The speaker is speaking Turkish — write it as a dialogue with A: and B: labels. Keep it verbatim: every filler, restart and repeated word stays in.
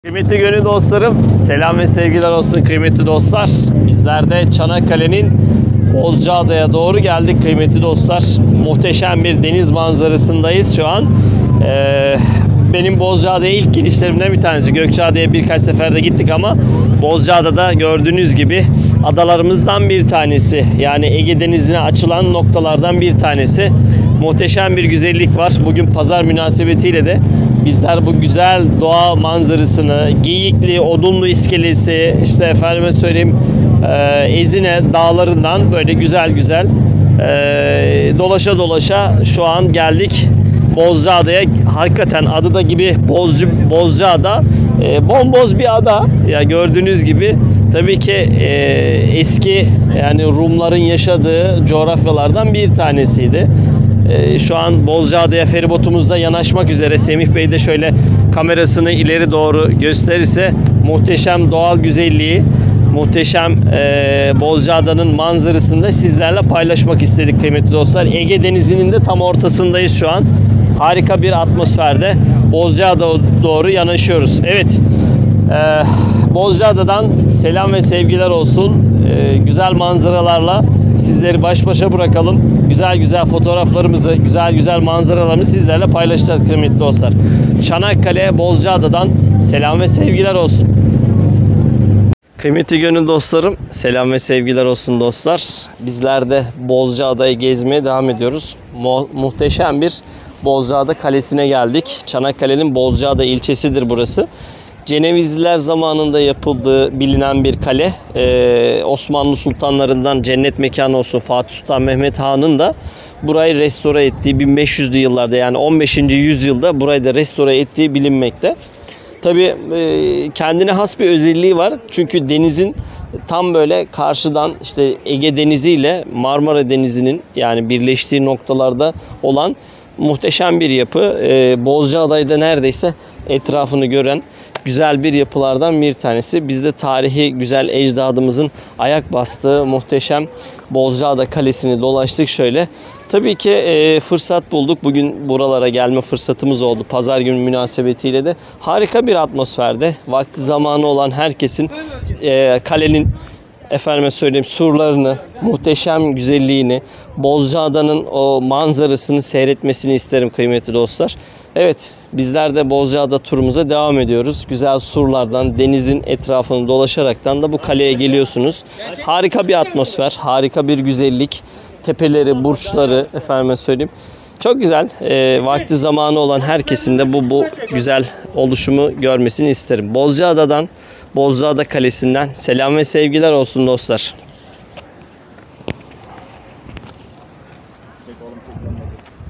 A: Kıymetli gönül dostlarım, selam ve sevgiler olsun kıymetli dostlar. Bizler de Çanakkale'nin Bozcaada'ya doğru geldik kıymetli dostlar. Muhteşem bir deniz manzarasındayız şu an. Ee, benim Bozcaada'ya ilk gidişlerimden bir tanesi. Gökçeada'ya birkaç seferde gittik ama Bozcaada'da gördüğünüz gibi adalarımızdan bir tanesi. Yani Ege Denizi'ne açılan noktalardan bir tanesi. Muhteşem bir güzellik var. Bugün pazar münasebetiyle de bizler bu güzel doğa manzarasını, Geyikli, Odunlu iskelesi, işte efendime söyleyeyim e, Ezine dağlarından böyle güzel güzel e, dolaşa dolaşa şu an geldik Bozcaada'ya. Hakikaten adı da gibi Bozcu, Bozcaada e, bomboz bir ada. Ya gördüğünüz gibi tabii ki e, eski yani Rumların yaşadığı coğrafyalardan bir tanesiydi. Ee, şu an Bozcaada'ya feribotumuzda yanaşmak üzere. Semih Bey de şöyle kamerasını ileri doğru gösterirse muhteşem doğal güzelliği, muhteşem e, Bozcaada'nın manzarasını da sizlerle paylaşmak istedik kıymetli dostlar. Ege Denizi'nin de tam ortasındayız şu an. Harika bir atmosferde Bozcaada'ya doğru yanaşıyoruz. Evet, e, Bozcaada'dan selam ve sevgiler olsun. E, güzel manzaralarla sizleri baş başa bırakalım. Güzel güzel fotoğraflarımızı, güzel güzel manzaralarımızı sizlerle paylaşacağız kıymetli dostlar. Çanakkale, Bozcaada'dan selam ve sevgiler olsun. Kıymetli gönül dostlarım, selam ve sevgiler olsun dostlar. Bizler de Bozcaada'yı gezmeye devam ediyoruz. Mu muhteşem bir Bozcaada Kalesi'ne geldik. Çanakkale'nin Bozcaada ilçesidir burası. Cenevizliler zamanında yapıldığı bilinen bir kale. Ee, Osmanlı sultanlarından cennet mekanı olsun Fatih Sultan Mehmet Han'ın da burayı restore ettiği bin beş yüzlü yıllarda yani on beşinci yüzyılda burayı da restore ettiği bilinmekte. Tabii e, kendine has bir özelliği var. Çünkü denizin tam böyle karşıdan işte Ege Denizi ile Marmara Denizi'nin yani birleştiği noktalarda olan muhteşem bir yapı. Ee, Bozcaada'yı da neredeyse etrafını gören güzel bir yapılardan bir tanesi. Biz de tarihi güzel ecdadımızın ayak bastığı muhteşem Bozcaada Kalesi'ni dolaştık şöyle. Tabii ki e, fırsat bulduk. Bugün buralara gelme fırsatımız oldu. Pazar günü münasebetiyle de harika bir atmosferde. Vakti zamanı olan herkesin e, kalenin efendime söyleyeyim surlarını, muhteşem güzelliğini, Bozcaada'nın o manzarasını seyretmesini isterim kıymetli dostlar. Evet, bizler de Bozcaada turumuza devam ediyoruz. Güzel surlardan, denizin etrafını dolaşaraktan da bu kaleye geliyorsunuz. Harika bir atmosfer, harika bir güzellik. Tepeleri, burçları, efendime söyleyeyim. Çok güzel. E, vakti zamanı olan herkesin de bu bu güzel oluşumu görmesini isterim. Bozcaada'dan, Bozcaada Kalesi'nden selam ve sevgiler olsun dostlar.